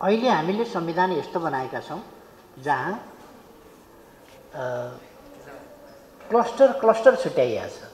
अहिले हामीले संविधान यस्तो बनाएका छौँ जहाँ क्लस्टर क्लस्टर छुट्याइएको छ।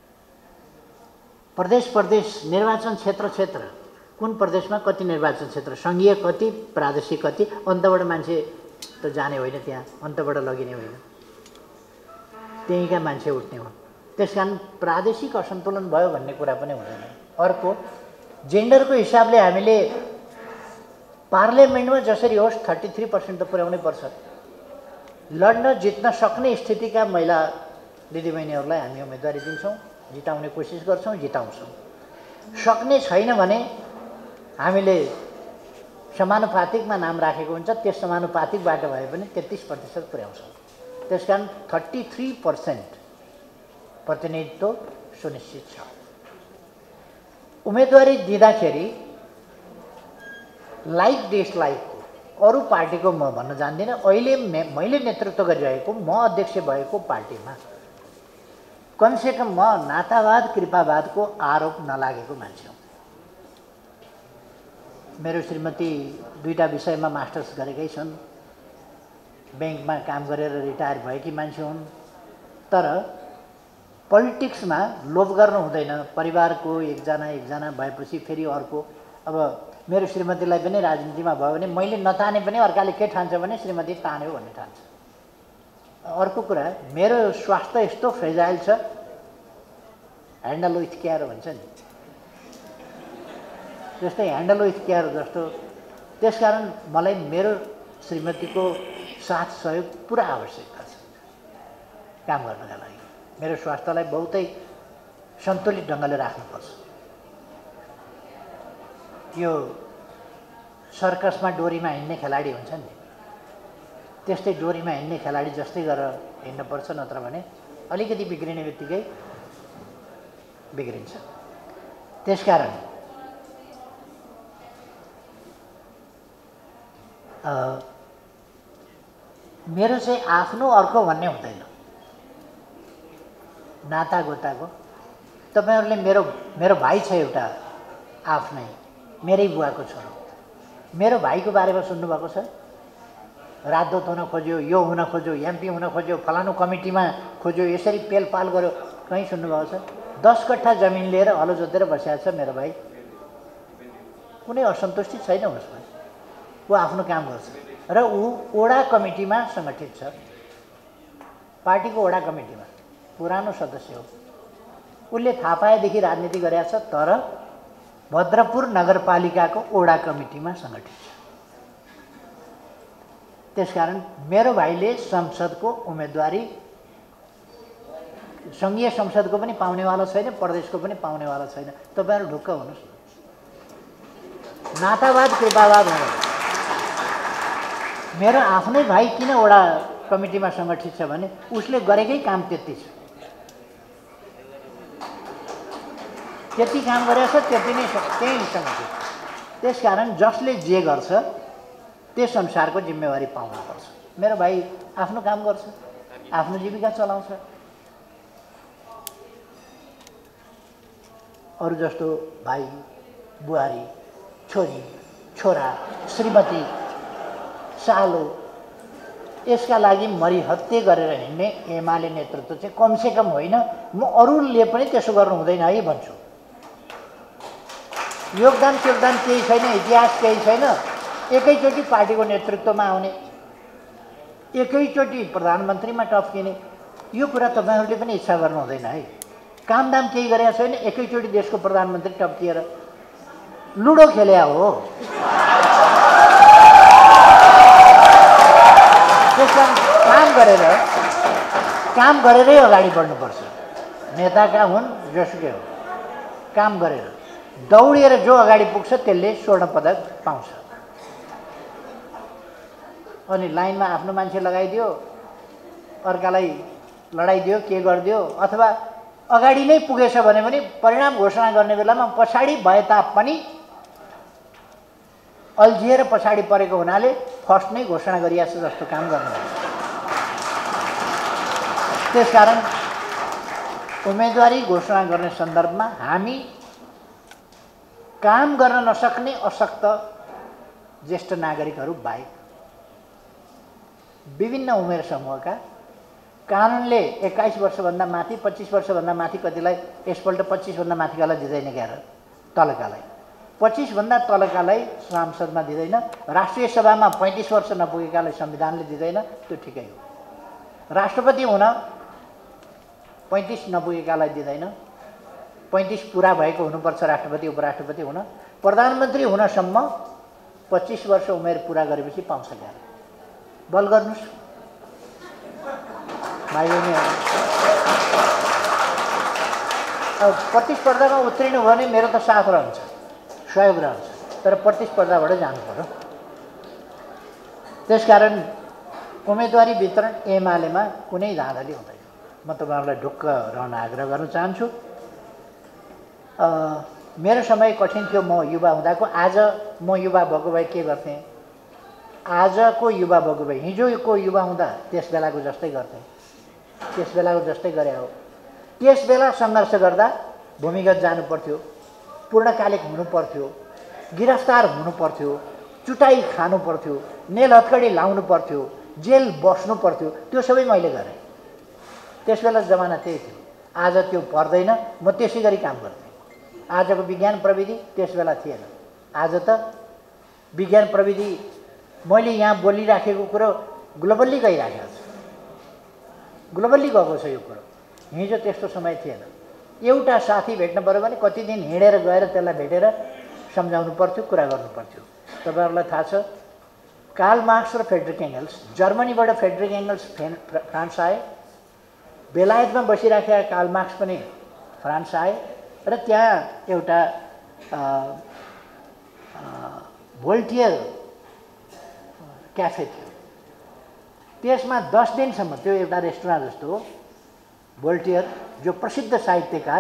प्रदेश प्रदेश, निर्वाचन क्षेत्र क्षेत्र, कुन प्रदेशमा कति निर्वाचन क्षेत्र, सङ्घीय कति, प्रादेशिक कति, अन्तबाट मान्छे त जाने होइन, त्यहाँ अन्तबाट लगिने होइन, त्यहीँका मान्छे उठ्ने हुन्। त्यसकारण प्रादेशिक असन्तुलन भयो भन्ने कुरा पनि हुँदैन। अर्को, जेन्डरको हिसाबले हामीले पार्लियामेन्टमा जसरी होस् 33% त पुर्याउनै पर्छ। लड्न जित्न सक्ने स्थितिका महिला दिदीबहिनीहरूलाई हामी उम्मेदवारी दिन्छौँ, जिताउने कोसिस गर्छौँ, जिताउँछौँ। सक्ने छैन भने हामीले समानुपातिकमा नाम राखेको हुन्छ, त्यस समानुपातिकबाट भए पनि 33% पुर्याउँछौँ। त्यसकारण 33% प्रतिनिधित्व सुनिश्चित छ। उम्मेदवारी दिँदाखेरि लाइक डिसलाइकको अरू पार्टीको म भन्न जान्दिनँ। अहिले मैले नेतृत्व गरिरहेको, म अध्यक्ष भएको पार्टीमा कमसेकम म नातावाद कृपावादको आरोप नलागेको मान्छे हुँ। मेरो श्रीमती 2टा विषयमा मास्टर्स गरेकै छन्, ब्याङ्कमा काम गरेर रिटायर भएकी मान्छे हुन्। तर पोलिटिक्समा लोभ गर्नु हुँदैन। परिवारको एकजना भएपछि फेरि अर्को। अब मेरो श्रीमतीलाई पनि राजनीतिमा भयो भने मैले नताने पनि अर्काले के ठान्छ भने श्रीमती तान्यो भन्ने ठान्छ। अर्को कुरा, मेरो स्वास्थ्य यस्तो फ्रेजाइल छ, ह्यान्डल विथ केयर भन्छ नि, त्यस्तै ह्यान्डल विथ केयर जस्तो। त्यसकारण मलाई मेरो श्रीमतीको साथ सहयोग पुरा आवश्यकता छ काम गर्नका लागि। मेरो स्वास्थ्यलाई बहुतै सन्तुलित ढङ्गले राख्नुपर्छ। यो सर्कसमा डोरीमा हिँड्ने खेलाडी हुन्छ नि, त्यस्तै डोरीमा हिँड्ने खेलाडी जस्तै गरेर हिँड्नुपर्छ, नत्र भने अलिकति बिग्रिने बित्तिकै बिग्रिन्छ। त्यसकारण मेरो चाहिँ आफ्नो अर्को भन्ने हुँदैन, नाता गोताको। तपाईँहरूले मेरो भाइ छ एउटा आफ्नै, मेरै बुवाको छोरो। मेरो भाइको बारेमा सुन्नुभएको छ? राजदूत हुन खोज्यो, यो हुन खोज्यो, एमपी हुन खोज्यो, फलानु कमिटीमा खोज्यो, यसरी पेलपाल गर्यो, कहीँ सुन्नुभएको छ? 10 कट्ठा जमिन लिएर हलो जोतेर बसेको छ मेरो भाइ। कुनै असन्तुष्टि छैन उसमा, ऊ आफ्नो काम गर्छ र ऊ ओडा कमिटीमा सङ्गठित छ, पार्टीको ओडा कमिटीमा पुरानो सदस्य हो। उसले थाहा पाएदेखि राजनीति गरेको छ, तर भद्रपुर नगरपालिकाको ओडा कमिटीमा सङ्गठित छ। त्यसकारण मेरो भाइले संसदको उम्मेदवारी, सङ्घीय संसदको पनि पाउनेवाला छैन, प्रदेशको पनि पाउनेवाला छैन। तपाईँहरू ढुक्क हुनुहोस्। नातावाद कृपावाद हुँदैन। मेरो आफ्नै भाइ किन ओडा कमिटीमा सङ्गठित छ भने उसले गरेकै काम त्यति छ, त्यति काम गरेछ, त्यति नै त्यही सङ्गठित। त्यसकारण जसले जे गर्छ त्यस अनुसारको जिम्मेवारी पाउनुपर्छ। मेरो भाइ आफ्नो काम गर्छ, आफ्नो जीविका चलाउँछ। अरू जस्तो भाइ, बुहारी, छोरी, छोरा, श्रीमती, सालो, यसका लागि मरिहत्ते गरेर हिँड्ने एमाले नेतृत्व चाहिँ कमसेकम होइन, म अरूले पनि त्यसो गर्नु हुँदैन है भन्छु। योगदान केही छैन, इतिहास केही छैन। एकैचोटि पार्टीको नेतृत्वमा आउने, एकैचोटि प्रधानमन्त्रीमा टप्किने, यो कुरा तपाईँहरूले पनि इच्छा गर्नु हुँदैन है। कामदाम केही गरेका छैन, एकैचोटि देशको प्रधानमन्त्री टप्किएर लुडो खेल्या हो। त्यसकारण काम गरेरै अगाडि बढ्नुपर्छ। नेताका हुन् जसुकै हो, काम गरेर दौडिएर जो अगाडि पुग्छ त्यसले स्वर्ण पदक पाउँछ। अनि लाइनमा आफ्नो मान्छे लगाइदियो, अर्कालाई लडाइदियो, के गरिदियो, अथवा अगाडि नै पुगेछ भने पनि परिणाम घोषणा गर्ने बेलामा पछाडि भए तापनि अल्झिएर पछाडि परेको हुनाले फर्स्ट नै घोषणा गरिएको छ जस्तो काम गर्नु। त्यसकारण उम्मेदवारी घोषणा गर्ने सन्दर्भमा हामी काम गर्न नसक्ने अशक्त ज्येष्ठ नागरिकहरू बाहेक विभिन्न उमेर समूहका कानुनले 21 वर्षभन्दा माथि 25 वर्षभन्दा माथि कतिलाई यसपल्ट 25 भन्दा माथिकालाई दिँदैन क्यार तलकालाई 25 भन्दा तलकालाई सांसदमा दिँदैन राष्ट्रिय सभामा 35 वर्ष नपुगेकालाई संविधानले दिँदैन त्यो ठिकै हो राष्ट्रपति हुन 35 नपुगेकालाई दिँदैन 35 पुरा भएको हुनुपर्छ राष्ट्रपति उपराष्ट्रपति हुन प्रधानमन्त्री हुनसम्म 25 वर्ष उमेर पुरा गरेपछि पाउँछ क्यार बल गर्नुस् भाइ बहिनीहरू अब प्रतिस्पर्धामा उत्रिनु भने मेरो त साथ रहन्छ सहयोग रहन्छ तर प्रतिस्पर्धाबाट जानु पर्यो त्यसकारण उम्मेदवारी वितरण एमालेमा कुनै धाँधली हुँदैन म तपाईँहरूलाई ढुक्क रहन आग्रह गर्न चाहन्छु मेरो समय कठिन थियो म युवा हुँदाको आज म युवा भएको भए के गर्थेँ आजको युवा भएको भए हिजोको युवा हुँदा त्यस बेलाको जस्तै गर्थेँ त्यस बेलाको जस्तै गरे हो त्यस बेला सङ्घर्ष गर्दा भूमिगत जानु पर्थ्यो पूर्णकालिक हुनु पर्थ्यो गिरफ्तार हुनु पर्थ्यो चुटाइ खानु पर्थ्यो नेल हत्कडी लाउनु पर्थ्यो जेल बस्नु पर्थ्यो त्यो सबै मैले गरेँ त्यस बेला जमाना त्यही थियो आज त्यो पर्दैन म त्यसै गरी काम गर्थेँ आजको विज्ञान प्रविधि त्यस बेला थिएन आज त विज्ञान प्रविधि मैले यहाँ बोलिराखेको कुरो ग्लोबल्ली गइराखेको छ ग्लोबल्ली गएको छ यो कुरो हिजो त्यस्तो समय थिएन एउटा साथी भेट्न पर्यो भने कति दिन हिँडेर गएर त्यसलाई भेटेर सम्झाउनु पर्थ्यो कुरा गर्नु पर्थ्यो तपाईँहरूलाई थाहा छ कार्ल मार्क्स र फ्रेडरिक एङ्गल्स जर्मनीबाट फ्रेडरिक एङ्गल्स फ्रान्स आए बेलायतमा बसिराखेका कार्ल मार्क्स पनि फ्रान्स आए र त्यहाँ एउटा भोल्टियर क्याफे थियो त्यसमा 10 दिनसम्म त्यो एउटा रेस्टुरेन्ट जस्तो हो भोल्टियर जो प्रसिद्ध साहित्यकार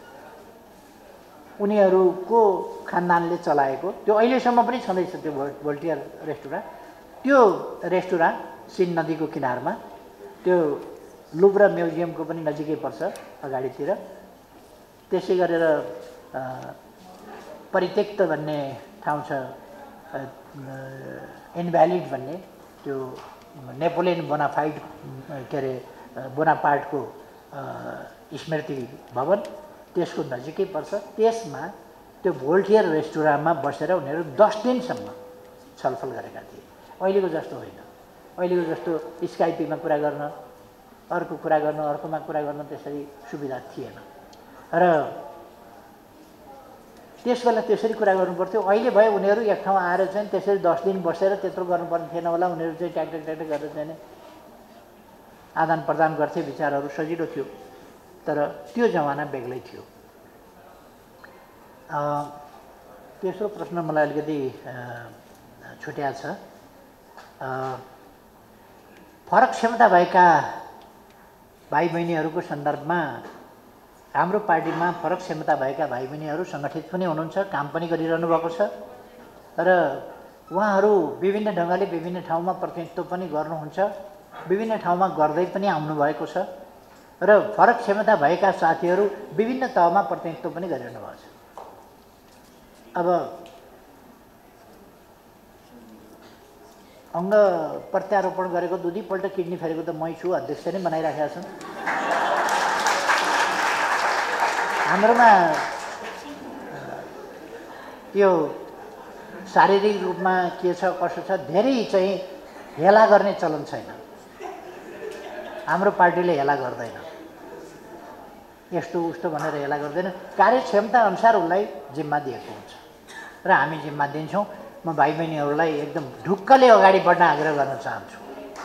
उनीहरूको खानदानले चलाएको त्यो अहिलेसम्म पनि छँदैछ त्यो भोल्टियर रेस्टुरेन्ट त्यो रेस्टुरेन्ट सिन नदीको किनारमा त्यो लुभ्र म्युजियमको पनि नजिकै पर्छ अगाडितिर त्यसै गरेर परित्यक्त भन्ने ठाउँ छ इनभ्यालिड भन्ने त्यो नेपोलियन बोनाफाइड के अरे बोनापार्टको स्मृति भवन त्यसको नजिकै पर्छ त्यसमा त्यो भोल्टियर रेस्टुरेन्टमा बसेर उनीहरू 10 दिनसम्म छलफल गरेका थिए अहिलेको जस्तो होइन अहिलेको जस्तो स्काइपीमा कुरा गर्न अर्को कुरा गर्न अर्कोमा कुरा गर्न त्यसरी सुविधा थिएन र त्यसबेला त्यसरी कुरा गर्नुपर्थ्यो अहिले भए उनीहरू एक ठाउँ आएर चाहिँ त्यसरी 10 दिन बसेर त्यत्रो गर्नुपर्ने थिएन होला उनीहरू चाहिँ ट्याक गरेर चाहिँ आदान प्रदान गर्थे विचारहरू सजिलो थियो तर त्यो जमाना बेग्लै थियो तेस्रो प्रश्न मलाई अलिकति छुट्या छ फरक क्षमता भएका भाइ बहिनीहरूको सन्दर्भमा हाम्रो पार्टीमा फरक क्षमता भएका भाइ बहिनीहरू सङ्गठित पनि हुनुहुन्छ काम पनि गरिरहनु भएको छ र उहाँहरू विभिन्न ढङ्गले विभिन्न ठाउँमा प्रतिनिधित्व पनि गर्नुहुन्छ विभिन्न ठाउँमा गर्दै पनि आउनुभएको छ र फरक क्षमता भएका साथीहरू विभिन्न तहमा प्रतिनिधित्व पनि गरिरहनु भएको छ अब अङ्ग प्रत्यारोपण गरेको 2 पल्ट किडनी फेरेको त मै छु अध्यक्ष नै बनाइराखेका छन् हाम्रोमा यो शारीरिक रूपमा के छ कसो छ धेरै चाहिँ हेला गर्ने चलन छैन हाम्रो पार्टीले हेला गर्दैन यस्तो उस्तो भनेर हेला गर्दैन कार्यक्षमता अनुसार उसलाई जिम्मा दिएको हुन्छ र हामी जिम्मा दिन्छौँ म भाइ बहिनीहरूलाई एकदम ढुक्कले अगाडि बढ्न आग्रह गर्न चाहन्छु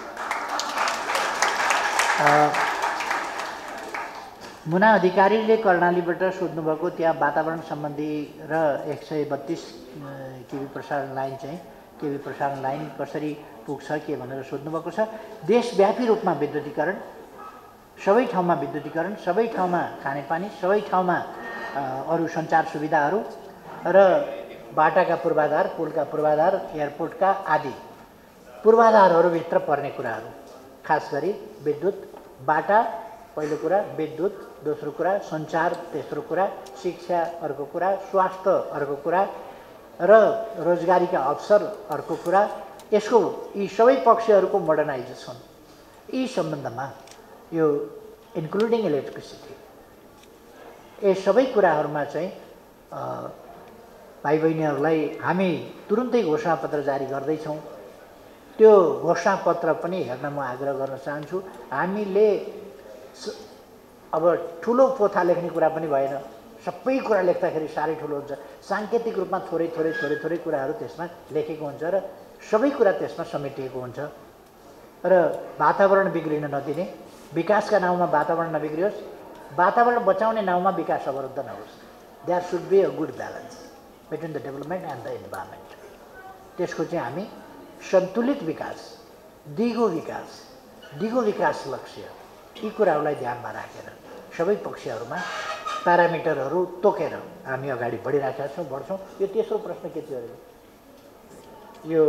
मुना अधिकारीले कर्णालीबाट सोध्नुभएको त्यहाँ वातावरण सम्बन्धी र 132 केबी प्रसारण लाइन चाहिँ केबी प्रसारण लाइन कसरी पुग्छ के भनेर सोध्नुभएको छ देशव्यापी रूपमा विद्युतीकरण सबै ठाउँमा विद्युतीकरण सबै ठाउँमा खानेपानी सबै ठाउँमा अरू सञ्चार सुविधाहरू र बाटाका पूर्वाधार पुलका पूर्वाधार एयरपोर्टका आदि पूर्वाधारहरूभित्र पर्ने कुराहरू खास गरी विद्युत बाटा पहिलो कुरा विद्युत दोस्रो कुरा सञ्चार तेस्रो कुरा शिक्षा अर्को कुरा स्वास्थ्य अर्को कुरा र रोजगारीका अवसर अर्को कुरा, यसको यी सबै पक्षहरूको मोडर्नाइजेसन, यी सम्बन्धमा यो इन्क्लुडिङ इलेक्ट्रिसिटी, यी सबै कुराहरूमा चाहिँ भाइ बहिनीहरूलाई हामी तुरुन्तै घोषणापत्र जारी गर्दैछौँ। त्यो घोषणापत्र पनि हेर्न म आग्रह गर्न चाहन्छु। हामीले अब ठुलो पोथा लेख्ने कुरा पनि भएन, सबै कुरा लेख्दाखेरि साह्रै ठुलो हुन्छ। साङ्केतिक रूपमा थोरै थोरै थोरै थोरै कुराहरू त्यसमा लेखेको हुन्छ र सबै कुरा त्यसमा समेटिएको हुन्छ। र वातावरण बिग्रिन नदिने, विकासका नाउँमा वातावरण नबिग्रियोस्, वातावरण बचाउने नाउँमा विकास अवरुद्ध नहोस्। There should be a good balance between the development and the environment. त्यसको चाहिँ हामी सन्तुलित विकास, दिगो विकास लक्ष्य, यी कुराहरूलाई ध्यानमा राखेर सबै पक्षहरूमा प्यारामिटरहरू तोकेर हामी अगाडि बढिरहेका छौँ, बढ्छौँ। यो तेस्रो प्रश्न के थियो अरे? यो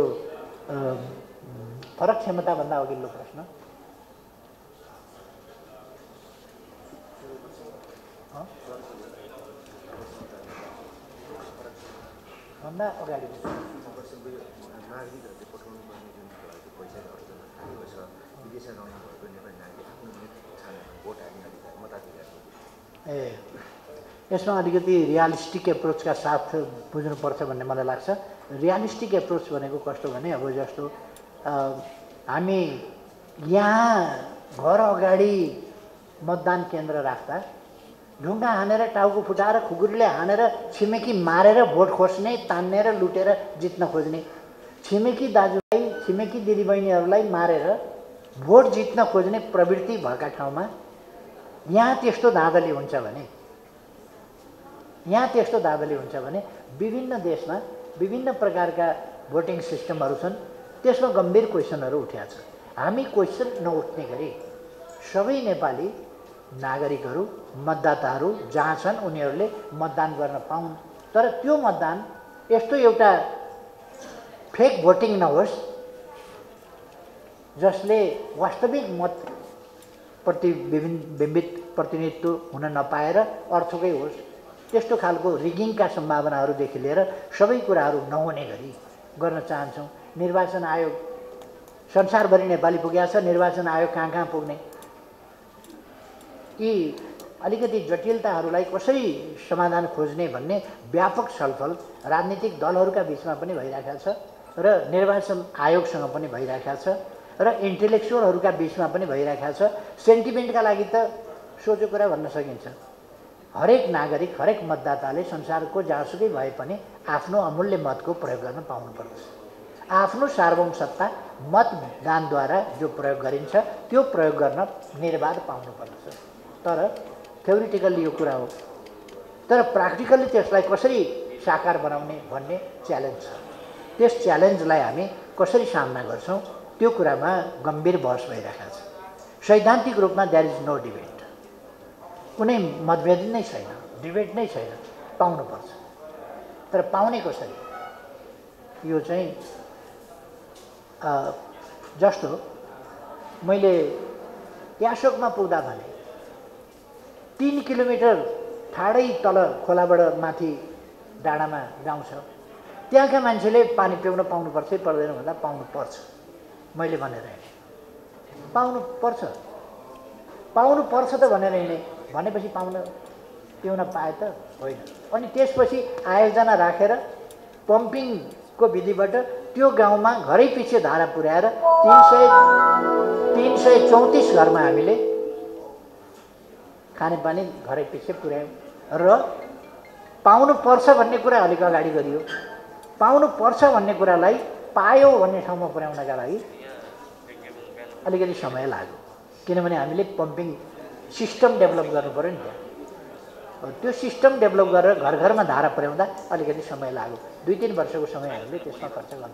फरक क्षमताभन्दा अघिल्लो प्रश्न भन्दा अगाडि यसमा अलिकति रियलिस्टिक एप्रोचका साथ बुझ्नुपर्छ भन्ने मलाई लाग्छ। रियलिस्टिक एप्रोच भनेको कस्तो भने, अब जस्तो हामी यहाँ घर अगाडि मतदान केन्द्र राख्दा ढुङ्गा हानेर, टाउको फुटाएर, खुकुरीले हानेर छिमेकी मारेर भोट खोज्ने, तान्ने र लुटेर जित्न खोज्ने, छिमेकी दाजुभाइ छिमेकी दिदीबहिनीहरूलाई मारेर भोट जित्न खोज्ने प्रवृत्ति भएका ठाउँमा यहाँ त्यस्तो धाँधली हुन्छ भने विभिन्न देशमा विभिन्न प्रकारका भोटिङ सिस्टमहरू छन्। त्यसमा गम्भीर क्वेसनहरू उठ्या छ। हामी क्वेसन नउठ्ने गरी सबै नेपाली नागरिकहरू, मतदाताहरू जहाँ छन् उनीहरूले मतदान गर्न पाउन्। तर त्यो मतदान यस्तो एउटा फेक भोटिङ नहोस् जसले वास्तविक मत बिम्बित प्रतिनिधित्व हुन नपाएर अर्थकै होस्। त्यस्तो खालको रिगिङका सम्भावनाहरूदेखि लिएर सबै कुराहरू नहुने गरी गर्न चाहन्छौँ। निर्वाचन आयोग संसारभरि नेपाली पुगेको छ, निर्वाचन आयोग कहाँ कहाँ पुग्ने, यी अलिकति जटिलताहरूलाई कसरी समाधान खोज्ने भन्ने व्यापक छलफल राजनीतिक दलहरूका बिचमा पनि भइरहेको छ र निर्वाचन आयोगसँग पनि भइरहेको छ र इन्टेलेक्चुअलहरूका बिचमा पनि भइरहेको छ। सेन्टिमेन्टका लागि त सोचो कुरा भन्न सकिन्छ। हरेक नागरिक, हरेक मतदाताले संसारको जहाँसुकै भए पनि आफ्नो अमूल्य मतको प्रयोग गर्न पाउनुपर्छ। आफ्नो सार्वभौम सत्ता मतदानद्वारा जो प्रयोग गरिन्छ त्यो प्रयोग गर्न निर्वाध पाउनुपर्छ। तर थ्योरिटिकल्ली यो कुरा हो, तर प्र्याक्टिकल्ली त्यसलाई कसरी साकार बनाउने भन्ने च्यालेन्ज छ। त्यस च्यालेन्जलाई हामी कसरी सामना गर्छौँ त्यो कुरामा गम्भीर बहस भइरहेको छ। सैद्धान्तिक रूपमा देयर इज नो डिबेट, कुनै मतभेद नै छैन, डिबेट नै छैन, पाउनुपर्छ। तर पाउने कसरी, यो चाहिँ जस्तो मैले यासोकमा पुग्दा भने 3 किलोमिटर ठाडै तल खोलाबाट माथि डाँडामा गाउँ छ, त्यहाँका मान्छेले पानी पिउन पाउनुपर्छ पर्दैन भन्दा पाउनुपर्छ मैले भनेर हिँडेँ। पाउनुपर्छ त भनेर हिँडेँ, भनेपछि पिउन पाए त होइन। अनि त्यसपछि आयोजना राखेर पम्पिङको विधिबाट त्यो गाउँमा घरै पछि धारा पुर्याएर 334 घरमा हामीले खानेपानी घरै पछि पुर्यायौँ र पाउनुपर्छ भन्ने कुरा अलिक अगाडि गरियो। पाउनुपर्छ भन्ने कुरालाई पायो भन्ने ठाउँमा पुर्याउनका लागि अलिकति समय लाग्यो, किनभने हामीले पम्पिङ सिस्टम डेभलप गर्नु पऱ्यो नि त। त्यो सिस्टम डेभलप गरेर घर घरमा धारा पुर्याउँदा अलिकति समय लाग्यो। 2-3 वर्षको समय हामीले त्यसमा खर्च गर्नु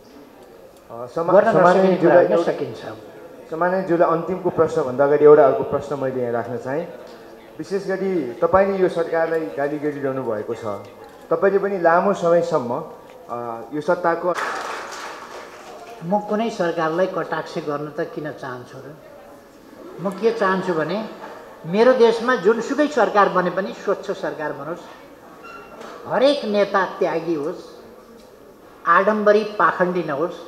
पर्यो। सकिन्छ। सामान्यज्यूलाई अन्तिमको प्रश्नभन्दा अगाडि एउटा अर्को प्रश्न मैले यहाँ राख्न चाहेँ। विशेष गरी तपाईँले यो सरकारलाई गाली गरिरहनु भएको छ, तपाईँले पनि लामो समयसम्म यो सत्ताको म कुनै सरकारलाई कटाक्ष गर्न त किन चाहन्छु र? म के चाहन्छु भने मेरो देशमा जुनसुकै सरकार बने पनि स्वच्छ सरकार बनोस्, हरेक नेता त्यागी होस्, आडम्बरी पाखण्डी नहोस्।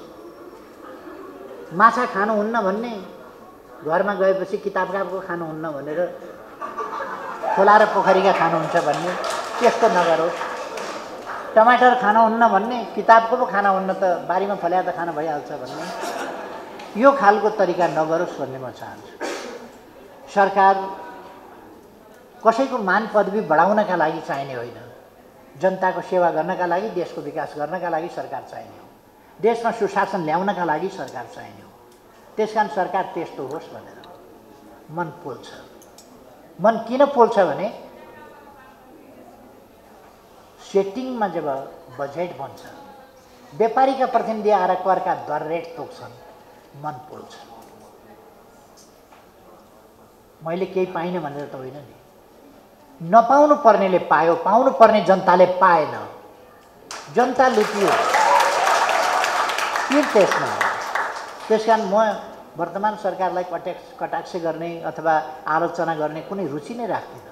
माछा खानुहुन्न भन्ने घरमा गएपछि किताबको खानुहुन्न भनेर खोला र पोखरीका खानुहुन्छ भन्ने त्यस्तो नगरोस्। टमाटर खानुहुन्न भन्ने किताबको पो खानुहुन्न त बारीमा फल्या त खान भइहाल्छ भन्ने यो खालको तरिका नगरोस् भन्ने म चाहन्छु। सरकार कसैको मान पदवी बढाउनका लागि चाहिने होइन, जनताको सेवा गर्नका लागि, देशको विकास गर्नका लागि सरकार चाहिने हो, देशमा सुशासन ल्याउनका लागि सरकार चाहिने हो। त्यसकारण सरकार त्यस्तो होस् भनेर मन पोल्छ। मन किन पोल्छ भने सेटिङमा जब बजेट बन्छ, व्यापारीका प्रतिनिधि आएर करका दर रेट तोक्छन्, मन पोल्छ। मैले केही पाइनँ भनेर त होइन नि, नपाउनु पर्नेले पायो, पाउनु पर्ने जनताले पाएन, जनता लुटियो, के त्यसमा हो। त्यसकारण म वर्तमान सरकारलाई कटाक्ष गर्ने अथवा आलोचना गर्ने कुनै रुचि नै राख्दिनँ।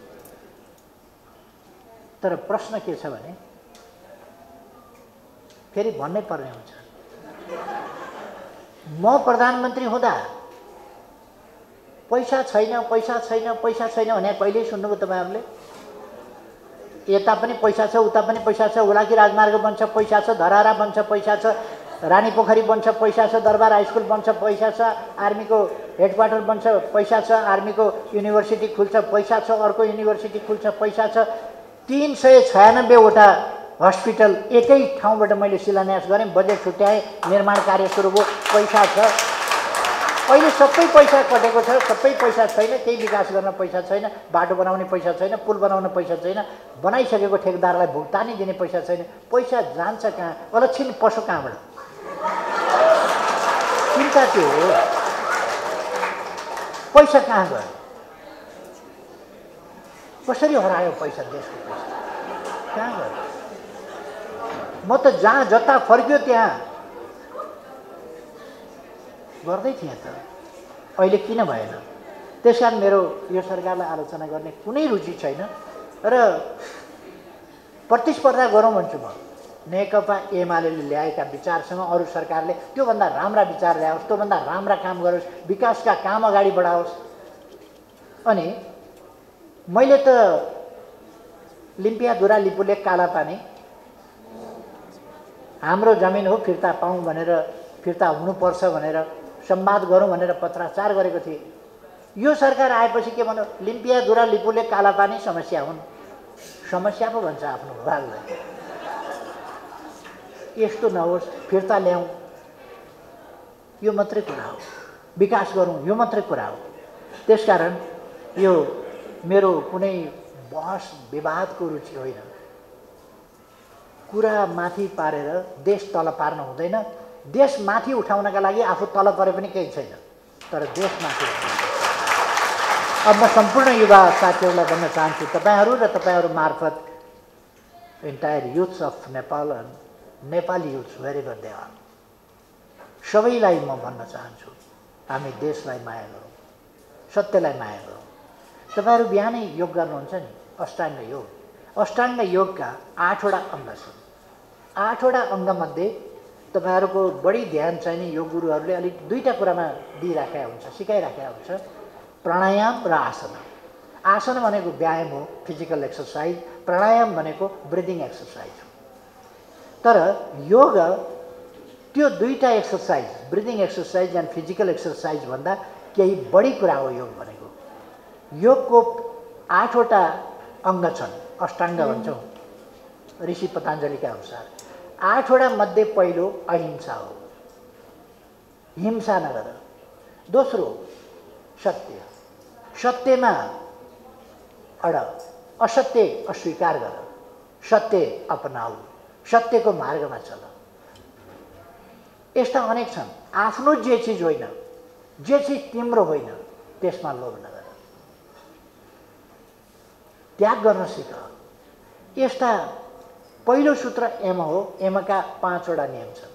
तर प्रश्न के छ भने फेरि भन्नै पर्ने हुन्छ, म प्रधानमन्त्री हुँदा पैसा छैन पैसा छैन पैसा छैन भने कहिल्यै सुन्नुभयो तपाईँहरूले? यता पनि पैसा छ, उता पनि पैसा छ, हुलाकी राजमार्ग बन्छ पैसा छ, धराहरा बन्छ पैसा छ, रानी पोखरी बन्छ पैसा छ, दरबार हाइस्कुल बन्छ पैसा छ, आर्मीको हेडक्वार्टर बन्छ पैसा छ, आर्मीको युनिभर्सिटी खुल्छ पैसा छ, अर्को युनिभर्सिटी खुल्छ पैसा छ। 396वटा हस्पिटल एकै ठाउँबाट मैले शिलान्यास गरेँ, बजेट छुट्याएँ, निर्माण कार्य सुरु भयो, पैसा छ। अहिले सबै पैसा कटेको छ, सबै पैसा छैन, केही विकास गर्न पैसा छैन, बाटो बनाउने पैसा छैन, पुल बनाउन पैसा छैन, बनाइसकेको ठेकदारलाई भुक्तानी दिने पैसा छैन। पैसा जान्छ कहाँ? अलक्षिण पशु कहाँबाट? चिन्ता के हो? पैसा कहाँ गयो? कसरी हरायो पैसा? देशको पैसा कहाँ गयो? म त जहाँ जता फर्क्यो त्यहाँ गर्दै थिएँ त, अहिले किन भएन? त्यसकारण मेरो यो सरकारलाई आलोचना गर्ने कुनै रुचि छैन र प्रतिस्पर्धा गरौँ भन्छु म। नेकपा एमालेले ल्याएका विचारसँग अरू सरकारले त्योभन्दा राम्रा विचार ल्याओस्, त्योभन्दा राम्रा काम गरोस्, विकासका काम अगाडि बढाओस्। अनि मैले त लिम्पियाधुरा लिपुलेक कालापानी हाम्रो जमिन हो, फिर्ता पाऊँ भनेर, फिर्ता हुनुपर्छ भनेर, संवाद गरौँ भनेर पत्राचार गरेको थिएँ। यो सरकार आएपछि के भन्यो? लिम्पियाधुरा लिपुलेक कालापानी समस्या हुन्। समस्या पो भन्छ आफ्नो विभागलाई। यस्तो नहोस्, फिर्ता ल्याउँ, यो मात्रै कुरा हो। विकास गरौँ, यो मात्रै कुरा हो। त्यसकारण यो मेरो कुनै बहस विवादको रुचि होइन। कुरा माथि पारेर देश तल पार्न हुँदैन। देश माथि उठाउनका लागि आफू तल परे पनि केही छैन, तर देश माथि उठाउनु। अब म सम्पूर्ण युवा साथीहरूलाई भन्न चाहन्छु, तपाईँहरू र तपाईँहरू मार्फत entire youths of Nepal and Nepali youths wherever they are, सबैलाई म भन्न चाहन्छु, हामी देशलाई माया गरौँ, सत्यलाई माया गरौँ। तपाईँहरू बिहानै योग गर्नुहुन्छ नि, अष्टाङ्ग योग। अष्टाङ्ग योगका 8वटा अङ्ग छन्। 8वटा अङ्गमध्ये तपाईँहरूको बढी ध्यान चाहिने योग गुरुहरूले अलिक 2टा कुरामा दिइराखेका हुन्छ, सिकाइराखेका हुन्छ, प्राणायाम र आसन। आसन भनेको व्यायाम हो, फिजिकल एक्सर्साइज। प्राणायाम भनेको ब्रिदिङ एक्सर्साइज हो। तर योग त्यो 2टा exercise, breathing exercise and physical exercise भन्दा केही बढी कुरा हो योग भनेको। योगको 8वटा अङ्ग छन्, अष्टाङ्ग भन्छौँ ऋषि पतञ्जलिका अनुसार। 8वटा मध्ये पहिलो अहिंसा हो, हिंसा नगर। दोस्रो सत्य, सत्यमा अड, असत्य अस्वीकार गर, सत्य अपनाऊ, सत्यको मार्गमा चल। यस्ता अनेक छन्। आफ्नो जे चिज होइन, जे चिज तिम्रो होइन त्यसमा लोभ नगर, त्याग गर्न सिक। यस्ता पहिलो सूत्र एम हो। एमका 5वटा नियम छन्।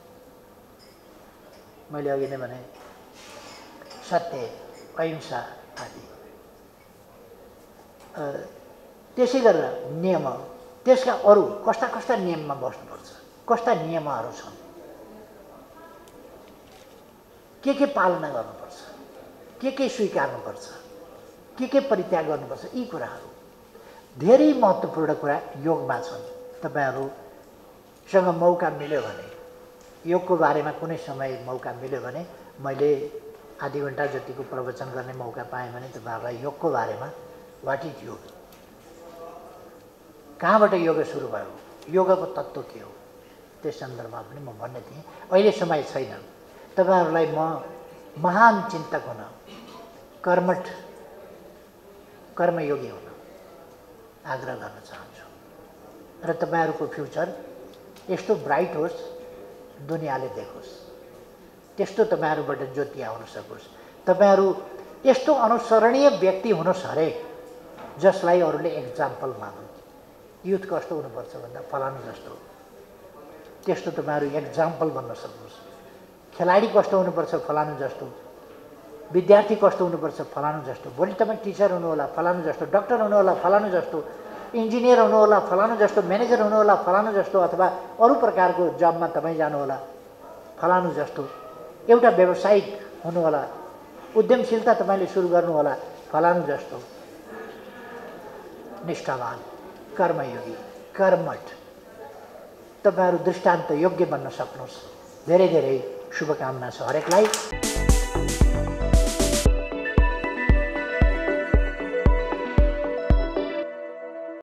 मैले अघि नै भने सत्य, अहिंसा आदि। त्यसै गरेर नियम, त्यसका अरू कस्ता कस्ता नियममा बस्नुपर्छ, कस्ता नियमहरू छन्, के पालना गर्नुपर्छ, के स्वीकार्नुपर्छ, के परित्याग गर्नुपर्छ, यी कुराहरू धेरै महत्त्वपूर्ण कुरा योगमा छन्। तपाईँहरूसँग मौका मिल्यो भने, योगको बारेमा कुनै समय मौका मिल्यो भने, मैले आधी घन्टा जतिको प्रवचन गर्ने मौका पाएँ भने तपाईँहरूलाई योगको बारेमा वाट इज योग, कहाँबाट योग सुरु भयो, योगको तत्त्व के हो, त्यस सन्दर्भमा पनि म भन्ने थिएँ। अहिले समय छैन। तपाईँहरूलाई म महान चिन्तक हुन, कर्मयोगी हुन आग्रह गर्न चाहन्छु र तपाईँहरूको फ्युचर यस्तो ब्राइट होस्, दुनियाँले देखोस्, त्यस्तो तपाईँहरूबाट ज्योति आउन सकोस्। तपाईँहरू यस्तो अनुसरणीय व्यक्ति हुनुहोस् अरे जसलाई अरूले एक्जाम्पल मानुन्। युथ कस्तो हुनुपर्छ भन्दा फलानु जस्तो, त्यस्तो तपाईँहरू एक्जाम्पल बन्न सक्नुहोस्। खेलाडी कस्तो हुनुपर्छ फलानु जस्तो, विद्यार्थी कस्तो हुनुपर्छ फलानु जस्तो, भोलि तपाईँ टिचर हुनुहोला फलानु जस्तो, डक्टर हुनुहोला फलानु जस्तो, इन्जिनियर हुनुहोला फलानु जस्तो, म्यानेजर हुनुहोला फलानु जस्तो, अथवा अरू प्रकारको जबमा तपाईँ जानुहोला फलानु जस्तो, एउटा व्यावसायिक हुनुहोला, उद्यमशीलता तपाईँले सुरु गर्नुहोला फलानु जस्तो। निष्ठावान, कर्मयोगी, कर्मठ तपाईँहरू दृष्टान्त योग्य बन्न सक्नुहोस्। धेरै धेरै शुभकामना छ हरेकलाई।